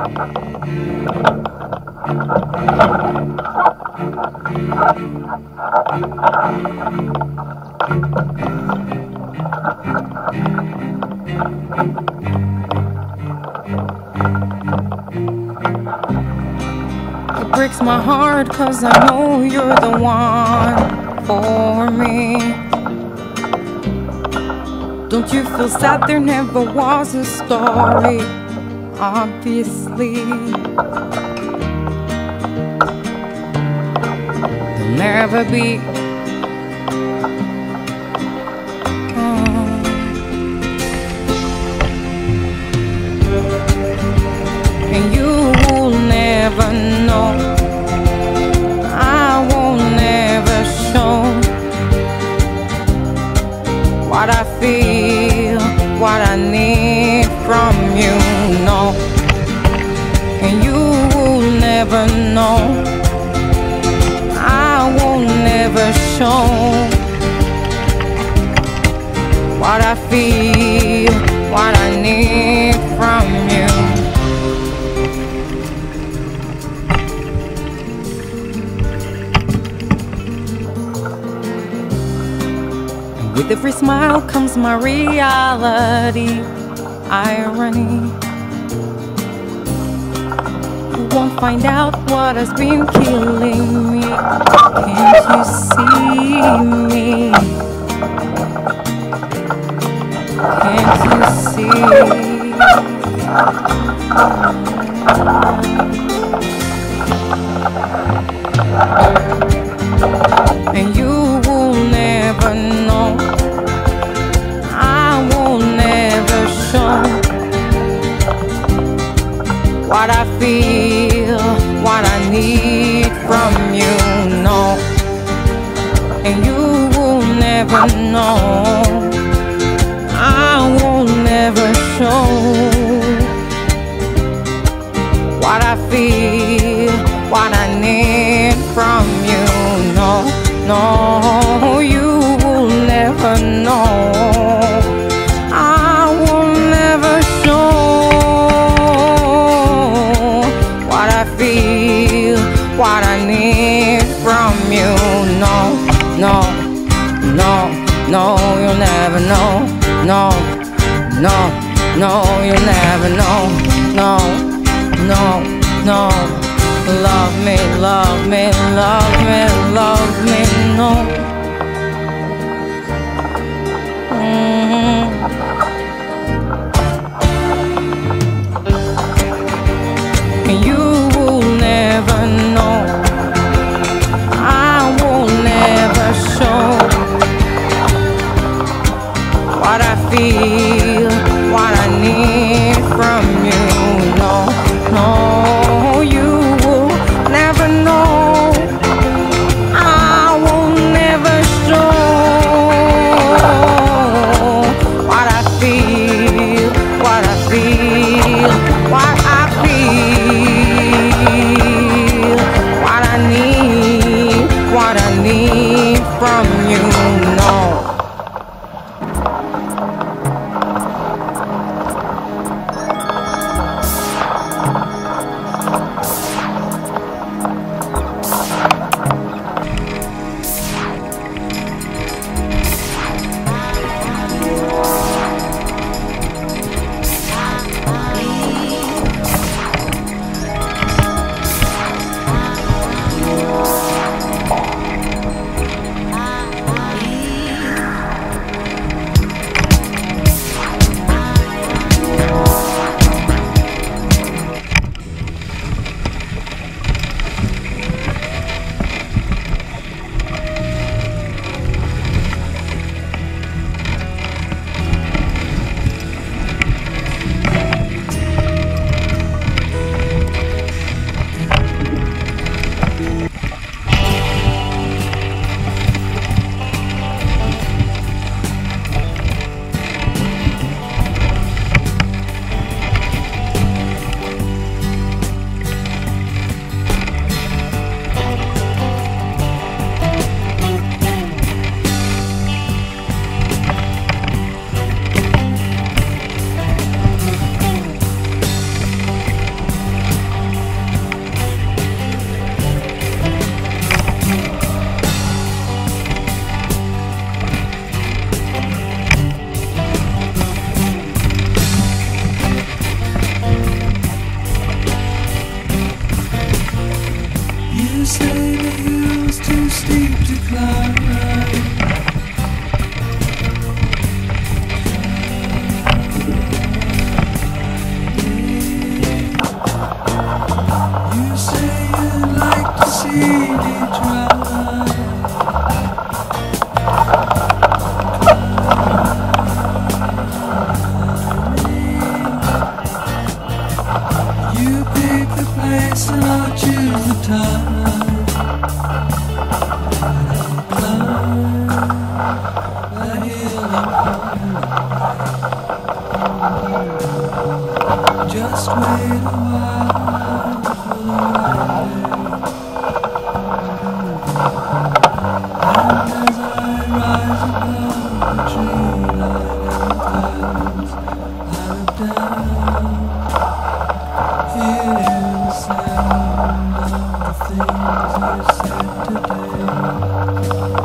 It breaks my heart 'cause I know you're the one for me. Don't you feel sad there never was a story? Obviously there'll never be. And you will never know. I will never show what I feel, what I need from you, no. And you will never know. I will never show what I feel, what I need from you. With every smile comes my reality, irony. You won't find out what has been killing me. Can't you see me? Can't you see? And you will never know. I will never show what I feel, what I need from you, no. And you will never know. I will never show what I feel, what I need from you, no, no. You will never know. I will never show what I feel, what I need from you, no, no, no, no. You'll never know, no, no, no. You'll never know, no, no, no. Love me, love me, love me, love me, no. You will never know. I will never show what I feel, what I need from you, no, no. You will never know. Just wait a while for the right day. And as I rise above the tree line and the clouds, I look down, hear the sound of the things you said today.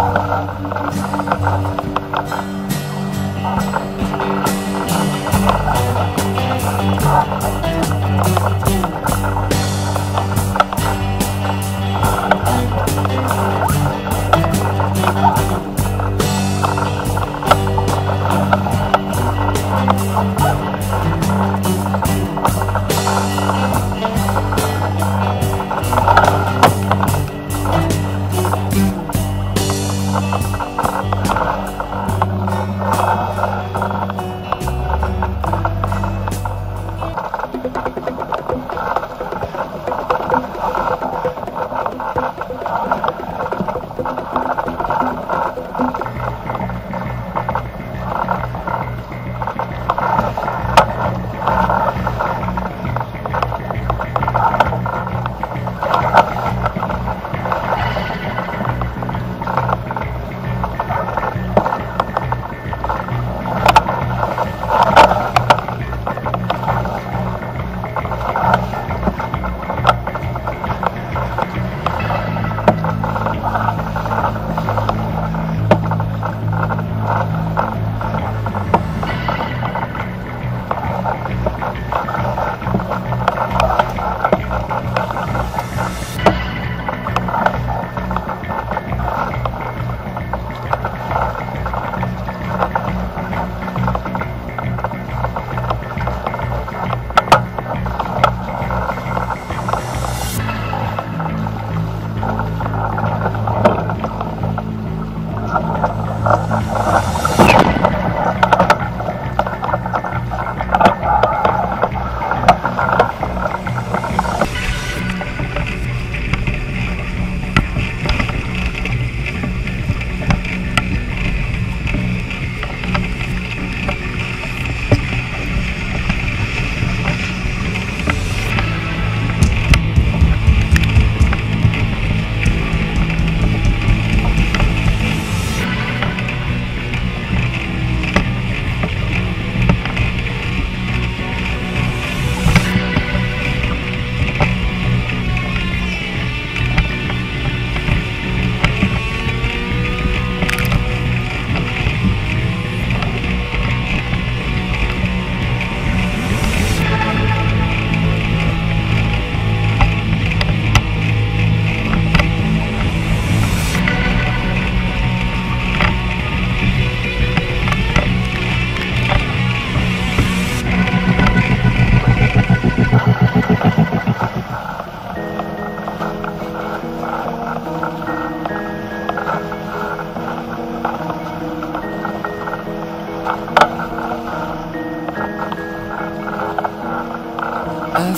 I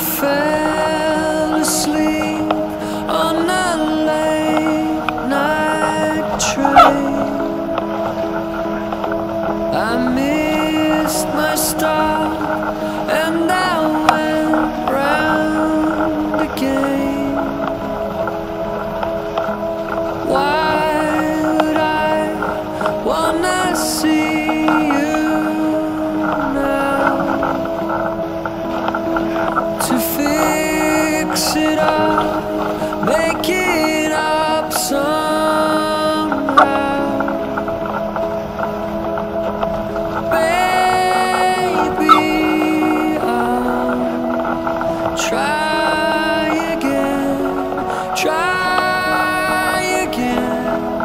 fell asleep on a late night train. I missed my stop and I went round again. Why would I wanna see you now? To fix it up, make it up somehow. Baby, I'll try again, try again.